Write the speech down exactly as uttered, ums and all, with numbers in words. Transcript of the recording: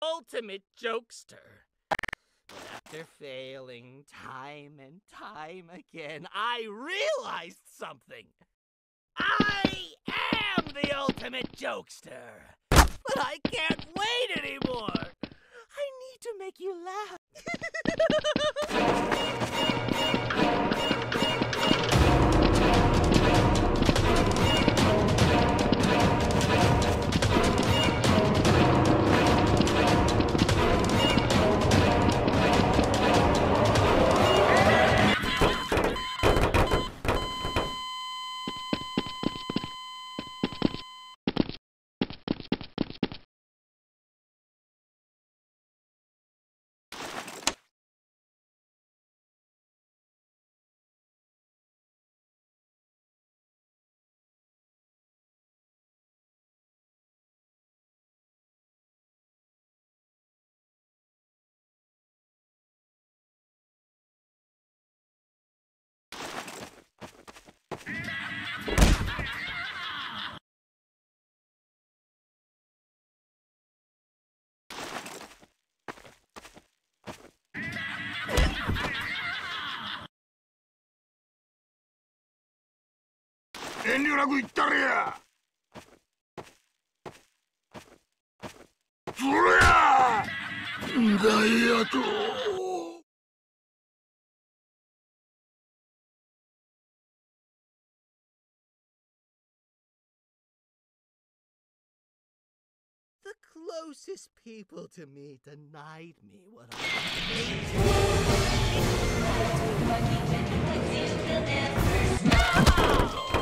ultimate jokester. But after failing time and time again, I realized something. I am the ultimate jokester. But I can't wait anymore. I need to make you laugh. 遠慮なく言ったれや。そりゃダイヤと。 The closest people to me denied me what I wanted.